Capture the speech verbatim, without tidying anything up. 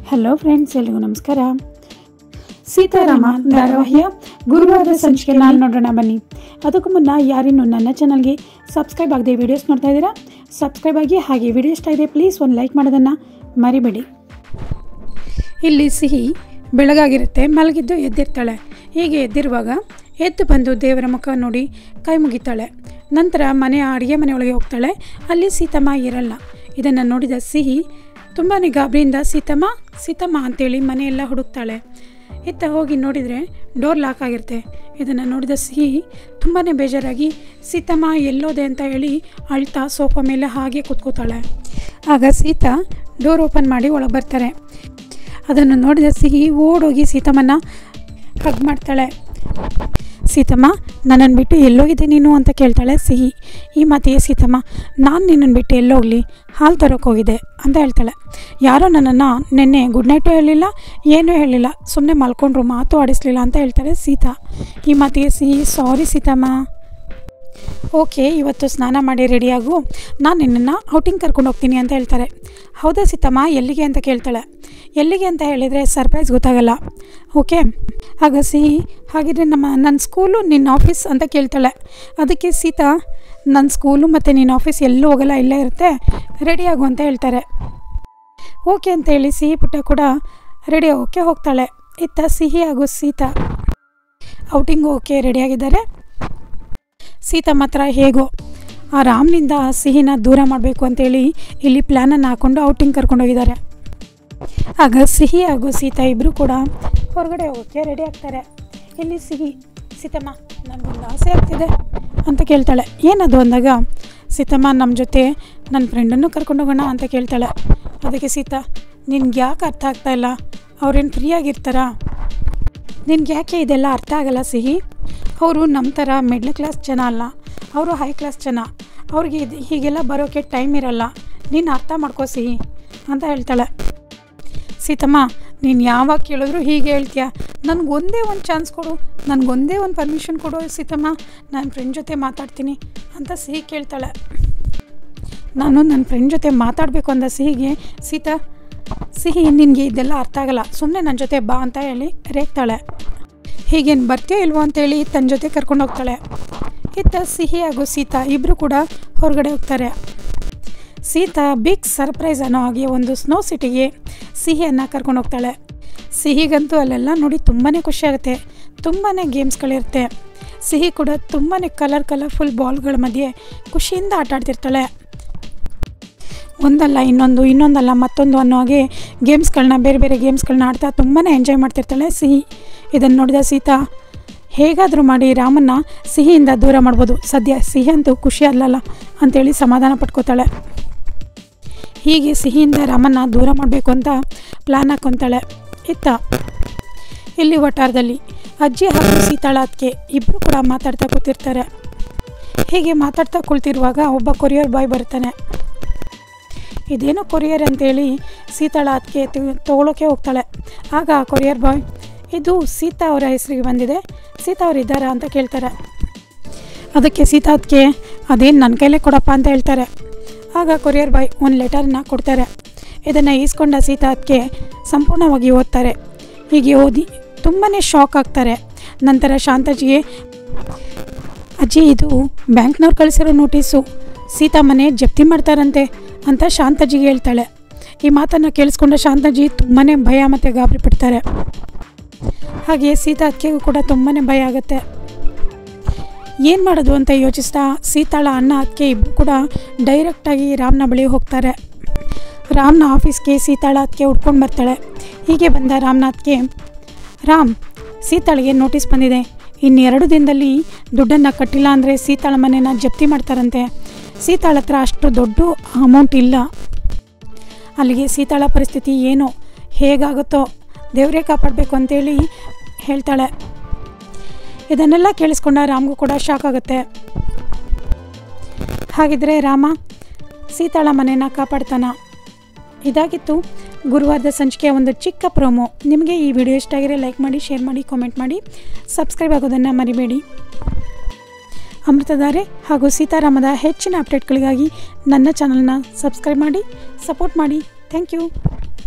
Hello friends, ಎಲ್ರಿಗೂ ನಮಸ್ಕಾರ. ಸೀತಾರಾಮ ಧಾರಾವಾಹಿಯ ಗುರುವಾರದ ಸಂಚಿಕೆನ ನೋಡೋಣ ಬನ್ನಿ. ಅದಕ್ಕೂ ಮುನ್ನ ಯಾರಿನ್ನೂ ನನ್ನ ಚಾನಲ್ಗೆ ಸಬ್ಸ್ಕ್ರೈಬ್ ಆಗದೆ ವಿಡಿಯೋಸ್ ನೋಡ್ತಾ ಇದ್ದೀರಾ, ಸಬ್ಸ್ಕ್ರೈಬ್ ಆಗಿ. ಹಾಗೆ ವಿಡಿಯೋ ಇಷ್ಟ ಇದೆ ಪ್ಲೀಸ್ ಒಂದು ಲೈಕ್ ಮಾಡೋದನ್ನು ಮರಿಬೇಡಿ. ಇಲ್ಲಿ ಸಿಹಿ ಬೆಳಗಾಗಿರುತ್ತೆ, ಮಲಗಿದ್ದು ಎದ್ದಿರ್ತಾಳೆ. ಹೀಗೆ ಎದ್ದಿರುವಾಗ ಎದ್ದು ಬಂದು ದೇವರ ಮುಖ ನೋಡಿ ಕೈ ಮುಗಿತಾಳೆ. ನಂತರ ಮನೆಯ ಅಡುಗೆ ಮನೆಯೊಳಗೆ ಹೋಗ್ತಾಳೆ. ಅಲ್ಲಿ ಸೀತಮ್ಮ ಇರಲ್ಲ. ಇದನ್ನು ನೋಡಿದ ಸಿಹಿ ತುಂಬಾ ಗಾಬರಿಯಿಂದ ಸೀತಮ್ಮ ಸೀತಮ್ಮ ಅಂತೇಳಿ ಮನೆಯೆಲ್ಲ ಹುಡುಕ್ತಾಳೆ. ಇತ್ತ ಹೋಗಿ ನೋಡಿದರೆ ಡೋರ್ ಲಾಕ್ ಆಗಿರುತ್ತೆ. ಇದನ್ನು ನೋಡಿದ ಸಿಹಿ ತುಂಬಾ ಬೇಜಾರಾಗಿ ಸೀತಮ್ಮ ಎಲ್ಲೋದೆ ಅಂತ ಹೇಳಿ ಅಳ್ತಾ ಸೋಫಾ ಮೇಲೆ ಹಾಗೆ ಕೂತ್ಕೋತಾಳೆ. ಆಗ ಸೀತಾ ಡೋರ್ ಓಪನ್ ಮಾಡಿ ಒಳಗೆ ಬರ್ತಾರೆ. ಅದನ್ನು ನೋಡಿದ ಸಿಹಿ ಓಡೋಗಿ ಸೀತಮ್ಮನ ಹಗ್ ಮಾಡ್ತಾಳೆ. ಸೀತಮ್ಮ, ನನ್ನನ್ನು ಬಿಟ್ಟು ಎಲ್ಲೋಗಿದೆ ನೀನು ಅಂತ ಕೇಳ್ತಾಳೆ ಸಿಹಿ. ಈ ಮಾತಿಗೆ ಸೀತಮ್ಮ, ನಾನು ನಿನ್ನನ್ನು ಬಿಟ್ಟು ಎಲ್ಲೋಗಲಿ, ಹಾಲು ತರೋಕೆ ಹೋಗಿದೆ ಅಂತ ಹೇಳ್ತಾಳೆ. ಯಾರೋ ನನ್ನನ್ನು ನಿನ್ನೆ ಗುಡ್ ನೈಟು ಹೇಳಿಲ್ಲ, ಏನೂ ಹೇಳಿಲ್ಲ, ಸುಮ್ಮನೆ ಮಲ್ಕೊಂಡ್ರು, ಮಾತು ಆಡಿಸ್ಲಿಲ್ಲ ಅಂತ ಹೇಳ್ತಾರೆ ಸೀತಾ. ಈ ಮಾತಿಗೆ ಸಿಹಿ, ಸಾರಿ ಸೀತಮ್ಮ, ಓಕೆ ಇವತ್ತು ಸ್ನಾನ ಮಾಡಿ ರೆಡಿಯಾಗು, ನಾನು ನಿನ್ನನ್ನು ಔಟಿಂಗ್ ಕರ್ಕೊಂಡು ಹೋಗ್ತೀನಿ ಅಂತ ಹೇಳ್ತಾರೆ. ಹೌದಾ ಸೀತಮ್ಮ, ಎಲ್ಲಿಗೆ ಅಂತ ಕೇಳ್ತಾಳೆ. ಎಲ್ಲಿಗೆ ಅಂತ ಹೇಳಿದರೆ ಸರ್ಪ್ರೈಸ್ ಗೊತ್ತಾಗಲ್ಲ, ಓಕೆ. ಆಗ ಸಿಹಿ, ಹಾಗಿದ್ರೆ ನಮ್ಮ ನನ್ನ ಸ್ಕೂಲು ನಿನ್ನ ಆಫೀಸ್ ಅಂತ ಕೇಳ್ತಾಳೆ. ಅದಕ್ಕೆ ಸೀತಾ, ನನ್ನ ಸ್ಕೂಲು ಮತ್ತು ನಿನ್ನ ಆಫೀಸ್ ಎಲ್ಲೂ ಹೋಗಲ್ಲ, ಇಲ್ಲೇ ಇರುತ್ತೆ, ರೆಡಿಯಾಗು ಅಂತ ಹೇಳ್ತಾರೆ. ಓಕೆ ಅಂತ ಹೇಳಿ ಸಿಹಿ ಪುಟ್ಟ ಕೂಡ ರೆಡಿ ಆಗೋಕ್ಕೆ ಹೋಗ್ತಾಳೆ. ಇತ್ತ ಸಿಹಿ ಹಾಗೂ ಸೀತಾ ಔಟಿಂಗ್ ಹೋಗೋಕ್ಕೆ ರೆಡಿಯಾಗಿದ್ದಾರೆ. ಸೀತಾ ಮಾತ್ರ ಹೇಗೋ ಆ ರಾಮ್ನಿಂದ ಸಿಹಿನ ದೂರ ಮಾಡಬೇಕು ಅಂತೇಳಿ ಇಲ್ಲಿ ಪ್ಲ್ಯಾನನ್ನು ಹಾಕ್ಕೊಂಡು ಔಟಿಂಗ್ ಕರ್ಕೊಂಡೋಗಿದ್ದಾರೆ. ಆಗ ಸಿಹಿ ಹಾಗೂ ಸೀತಾ ಇಬ್ಬರು ಕೂಡ ಹೊರಗಡೆ ಹೋಗೋಕ್ಕೆ ರೆಡಿ ಆಗ್ತಾರೆ. ಇಲ್ಲಿ ಸಿಹಿ, ಸೀತಮ್ಮ ನನಗೊಂದು ಆಸೆ ಆಗ್ತಿದೆ ಅಂತ ಕೇಳ್ತಾಳೆ. ಏನದು ಅಂದಾಗ ಸೀತಮ್ಮ, ನಮ್ಮ ಜೊತೆ ನನ್ನ ಫ್ರೆಂಡನ್ನು ಕರ್ಕೊಂಡೋಗೋಣ ಅಂತ ಕೇಳ್ತಾಳೆ. ಅದಕ್ಕೆ ಸೀತಾ, ನಿನ್ಗೆ ಯಾಕೆ ಅರ್ಥ ಆಗ್ತಾಯಿಲ್ಲ, ಅವ್ರೇನು ಫ್ರೀಯಾಗಿರ್ತಾರಾ, ನಿನ್ಗೆ ಯಾಕೆ ಇದೆಲ್ಲ ಅರ್ಥ ಆಗಲ್ಲ ಸಿಹಿ, ಅವರು ನಮ್ಮ ಥರ ಮಿಡ್ಲ್ ಕ್ಲಾಸ್ ಜನ ಅಲ್ಲ, ಅವರು ಹೈ ಕ್ಲಾಸ್ ಜನ, ಅವ್ರಿಗೆ ಇದು ಹೀಗೆಲ್ಲ ಬರೋಕ್ಕೆ ಟೈಮ್ ಇರಲ್ಲ, ನೀನು ಅರ್ಥ ಮಾಡ್ಕೋ ಸಿಹಿ ಅಂತ ಹೇಳ್ತಾಳೆ. ಸೀತಮ್ಮ, ನೀನು ಯಾವಾಗ ಕೇಳಿದ್ರು ಹೀಗೆ ಹೇಳ್ತೀಯ, ನನಗೊಂದೇ ಒಂದು ಚಾನ್ಸ್ ಕೊಡು, ನನಗೊಂದೇ ಒಂದು ಪರ್ಮಿಷನ್ ಕೊಡು ಸೀತಮ್ಮ, ನನ್ನ ಫ್ರೆಂಡ್ ಜೊತೆ ಮಾತಾಡ್ತೀನಿ ಅಂತ ಸಿಹಿ ಕೇಳ್ತಾಳೆ. ನಾನು ನನ್ನ ಫ್ರೆಂಡ್ ಜೊತೆ ಮಾತಾಡಬೇಕು ಅಂದ ಸಿಹಿಗೆ ಸೀತಾ, ಸಿಹಿ ನಿನಗೆ ಇದೆಲ್ಲ ಅರ್ಥ ಆಗಲ್ಲ, ಸುಮ್ಮನೆ ನನ್ನ ಜೊತೆ ಬಾ ಅಂತ ಹೇಳಿ ರೇಗ್ತಾಳೆ. ಹೀಗೇನು ಬರ್ತೀಯೋ ಇಲ್ವೋ ಅಂತೇಳಿ ತನ್ನ ಜೊತೆ ಕರ್ಕೊಂಡು ಹೋಗ್ತಾಳೆ. ಇತ್ತ ಸಿಹಿ ಹಾಗೂ ಸೀತಾ ಇಬ್ಬರು ಕೂಡ ಹೊರಗಡೆ ಹೋಗ್ತಾರೆ. ಸೀತಾ ಬಿಗ್ ಸರ್ಪ್ರೈಸ್ ಅನ್ನೋ ಹಾಗೆ ಒಂದು ಸ್ನೋ ಸಿಟಿಗೆ ಸಿಹಿಯನ್ನು ಕರ್ಕೊಂಡು ಹೋಗ್ತಾಳೆ. ಸಿಹಿಗಂತೂ ಅಲ್ಲೆಲ್ಲ ನೋಡಿ ತುಂಬಾ ಖುಷಿಯಾಗುತ್ತೆ, ತುಂಬಾ ಗೇಮ್ಸ್ಗಳಿರುತ್ತೆ. ಸಿಹಿ ಕೂಡ ತುಂಬಾ ಕಲರ್ ಕಲರ್ಫುಲ್ ಬಾಲ್ಗಳ ಮಧ್ಯೆ ಖುಷಿಯಿಂದ ಆಟ ಆಡ್ತಿರ್ತಾಳೆ. ಒಂದಲ್ಲ ಇನ್ನೊಂದು, ಇನ್ನೊಂದಲ್ಲ ಮತ್ತೊಂದು ಅನ್ನೋ ಹಾಗೆ ಗೇಮ್ಸ್ಗಳನ್ನ ಬೇರೆ ಬೇರೆ ಗೇಮ್ಸ್ಗಳನ್ನ ಆಡ್ತಾ ತುಂಬಾ ಎಂಜಾಯ್ ಮಾಡ್ತಿರ್ತಾಳೆ ಸಿಹಿ. ಇದನ್ನು ನೋಡಿದ ಸೀತಾ, ಹೇಗಾದರೂ ಮಾಡಿ ರಾಮನ್ನ ಸಿಹಿಯಿಂದ ದೂರ ಮಾಡ್ಬೋದು, ಸದ್ಯ ಸಿಹಿ ಅಂತೂ ಖುಷಿ ಅಲ್ಲಲ್ಲ ಅಂಥೇಳಿ ಸಮಾಧಾನ ಪಟ್ಕೋತಾಳೆ. ಹೀಗೆ ಸಿಹಿಯಿಂದ ರಾಮನ್ನ ದೂರ ಮಾಡಬೇಕು ಅಂತ ಪ್ಲ್ಯಾನ್ ಹಾಕ್ಕೊತಾಳೆ. ಇತ್ತ ಇಲ್ಲಿ ವಟಾರದಲ್ಲಿ ಅಜ್ಜಿ ಹಾಗೂ ಸೀತಾಳ ಅತ್ತಿಗೆ ಇಬ್ಬರು ಕೂಡ ಮಾತಾಡ್ತಾ ಕೂತಿರ್ತಾರೆ. ಹೀಗೆ ಮಾತಾಡ್ತಾ ಕುಳಿತಿರುವಾಗ ಒಬ್ಬ ಕೊರಿಯರ್ ಬಾಯ್ ಬರ್ತಾನೆ. ಇದೇನೋ ಕೊರಿಯರ್ ಅಂತೇಳಿ ಸೀತಾಳ ಅತ್ತಿಗೆ ತೊಗೊಳೋಕ್ಕೆ ಹೋಗ್ತಾಳೆ. ಆಗ ಕೊರಿಯರ್ ಬಾಯ್, ಇದು ಸೀತಾ ಅವರ ಹೆಸರಿಗೆ ಬಂದಿದೆ, ಸೀತಾ ಅವ್ರು ಇದ್ದಾರಾ ಅಂತ ಕೇಳ್ತಾರೆ. ಅದಕ್ಕೆ ಸೀತಾ ಅತ್ತಿಗೆ, ಅದೇನು ನನ್ನ ಕೈಲೇ ಕೊಡಪ್ಪ ಅಂತ ಹೇಳ್ತಾರೆ. ಆಗ ಕೊರಿಯರ್ ಬಾಯ್ ಒಂದು ಲೆಟರ್ನ ಕೊಡ್ತಾರೆ. ಇದನ್ನು ಈಸ್ಕೊಂಡ ಸೀತಾ ಅತ್ತಿಗೆ ಸಂಪೂರ್ಣವಾಗಿ ಓದ್ತಾರೆ. ಹೀಗೆ ಓದಿ ತುಂಬಾ ಶಾಕ್ ಆಗ್ತಾರೆ. ನಂತರ ಶಾಂತಾಜಿಗೆ, ಅಜ್ಜಿ ಇದು ಬ್ಯಾಂಕ್ನವ್ರು ಕಳಿಸಿರೋ ನೋಟಿಸು, ಸೀತಾ ಮನೆ ಜಪ್ತಿ ಮಾಡ್ತಾರಂತೆ ಅಂತ ಶಾಂತಾಜಿಗೆ ಹೇಳ್ತಾಳೆ. ಈ ಮಾತನ್ನು ಕೇಳಿಸ್ಕೊಂಡ ಶಾಂತಾಜಿ ತುಂಬಾ ಭಯ ಮತ್ತು ಗಾಬರಿ ಪಡ್ತಾರೆ. ಹಾಗೆ ಸೀತಾ ಅತ್ತಿಗೆಗೂ ಕೂಡ ತುಂಬಾ ಭಯ ಆಗುತ್ತೆ. ಏನು ಮಾಡೋದು ಅಂತ ಯೋಚಿಸ್ತಾ ಸೀತಾಳ ಅಣ್ಣ ಅತ್ತಿಗೆ ಇಬ್ಬರು ಕೂಡ ಡೈರೆಕ್ಟಾಗಿ ರಾಮ್ನ ಬಳಿ ಹೋಗ್ತಾರೆ. ರಾಮ್ನ ಆಫೀಸ್ಗೆ ಸೀತಾಳ ಅತ್ತಿಗೆ ಹುಡ್ಕೊಂಡು ಬರ್ತಾಳೆ. ಹೀಗೆ ಬಂದ ರಾಮ್ನ ಅತ್ತಿಗೆ, ರಾಮ್, ಸೀತಾಳಿಗೆ ನೋಟಿಸ್ ಬಂದಿದೆ, ಇನ್ನೆರಡು ದಿನದಲ್ಲಿ ದುಡ್ಡನ್ನು ಕಟ್ಟಿಲ್ಲ ಅಂದರೆ ಸೀತಾಳ ಮನೆನ ಜಪ್ತಿ ಮಾಡ್ತಾರಂತೆ, ಸೀತಾಳ ಹತ್ರ ಅಷ್ಟು ದೊಡ್ಡ ಅಮೌಂಟ್ ಇಲ್ಲ, ಅಲ್ಲಿಗೆ ಸೀತಾಳ ಪರಿಸ್ಥಿತಿ ಏನೋ ಹೇಗಾಗುತ್ತೋ ದೇವರೇ ಕಾಪಾಡಬೇಕು ಅಂತೇಳಿ ಹೇಳ್ತಾಳೆ. ಇದನ್ನೆಲ್ಲ ಕೇಳಿಸ್ಕೊಂಡ ರಾಮ್ಗೂ ಕೂಡ ಶಾಕ್ ಆಗುತ್ತೆ. ಹಾಗಿದ್ರೆ ರಾಮ ಸೀತಾಳ ಮನೆನ ಕಾಪಾಡ್ತಾನ? ಇದಾಗಿತ್ತು ಗುರುವಾರದ ಸಂಚಿಕೆಯ ಒಂದು ಚಿಕ್ಕ ಪ್ರೋಮೋ. ನಿಮಗೆ ಈ ವಿಡಿಯೋ ಇಷ್ಟ ಆಗಿದ್ರೆ ಲೈಕ್ ಮಾಡಿ, ಶೇರ್ ಮಾಡಿ, ಕಾಮೆಂಟ್ ಮಾಡಿ, ಸಬ್ಸ್ಕ್ರೈಬ್ ಆಗೋದನ್ನು ಮರಿಬೇಡಿ. ಅಮೃತಧಾರೆ ಹಾಗೂ ಸೀತಾರಾಮದ ಹೆಚ್ಚಿನ ಅಪ್ಡೇಟ್ಗಳಿಗಾಗಿ ನನ್ನ ಚಾನಲ್ನ ಸಬ್ಸ್ಕ್ರೈಬ್ ಮಾಡಿ, ಸಪೋರ್ಟ್ ಮಾಡಿ. Thank you.